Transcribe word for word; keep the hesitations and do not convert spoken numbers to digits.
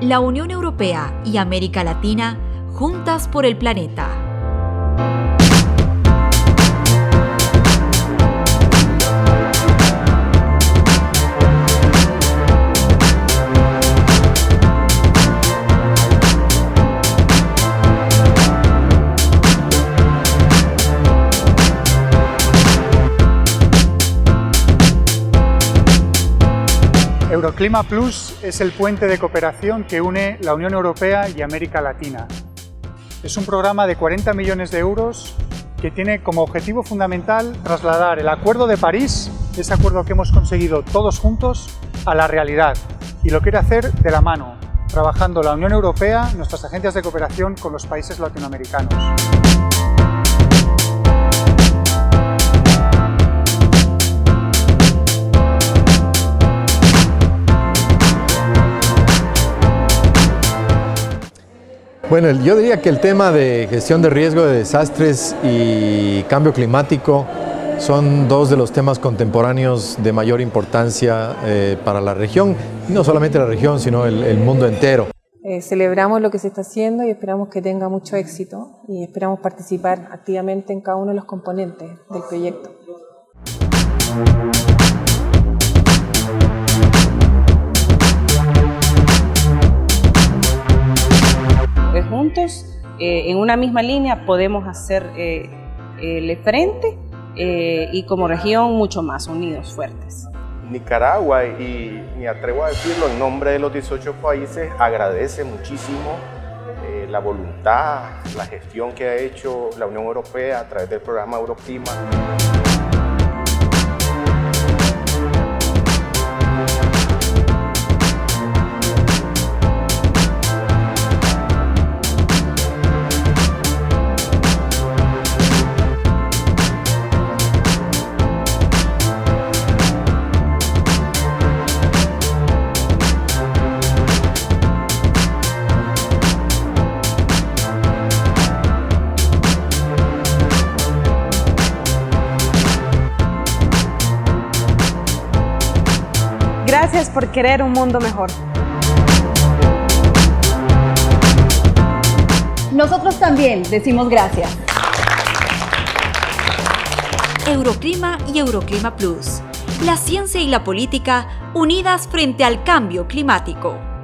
la Unión Europea y América Latina, juntas por el planeta. Euroclima Plus es el puente de cooperación que une la Unión Europea y América Latina. Es un programa de cuarenta millones de euros que tiene como objetivo fundamental trasladar el Acuerdo de París, ese acuerdo que hemos conseguido todos juntos, a la realidad. Y lo quiere hacer de la mano, trabajando la Unión Europea, nuestras agencias de cooperación con los países latinoamericanos. Bueno, yo diría que el tema de gestión de riesgo de desastres y cambio climático son dos de los temas contemporáneos de mayor importancia eh, para la región, y no solamente la región, sino el, el mundo entero. Eh, celebramos lo que se está haciendo y esperamos que tenga mucho éxito y esperamos participar activamente en cada uno de los componentes del proyecto. Juntos, eh, en una misma línea, podemos hacer eh, el frente eh, y como región mucho más unidos, fuertes. Nicaragua, y me atrevo a decirlo en nombre de los dieciocho países, agradece muchísimo eh, la voluntad, la gestión que ha hecho la Unión Europea a través del programa Euroclima. Gracias por querer un mundo mejor. Nosotros también decimos gracias. Euroclima y Euroclima Plus. La ciencia y la política unidas frente al cambio climático.